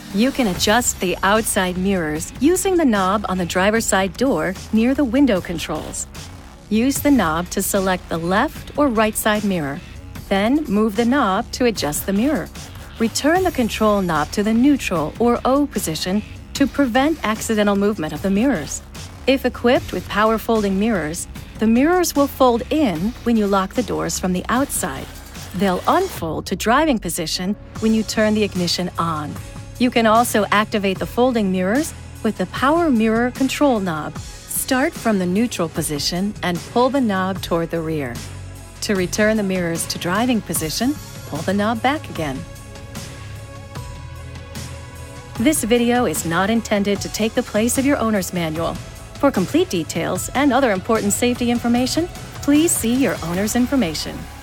You can adjust the outside mirrors using the knob on the driver's side door near the window controls. Use the knob to select the left or right side mirror. Then move the knob to adjust the mirror. Return the control knob to the neutral or O position to prevent accidental movement of the mirrors. If equipped with power folding mirrors, the mirrors will fold in when you lock the doors from the outside. They'll unfold to driving position when you turn the ignition on. You can also activate the folding mirrors with the power mirror control knob. Start from the neutral position and pull the knob toward the rear. To return the mirrors to driving position, pull the knob back again. This video is not intended to take the place of your owner's manual. For complete details and other important safety information, please see your owner's information.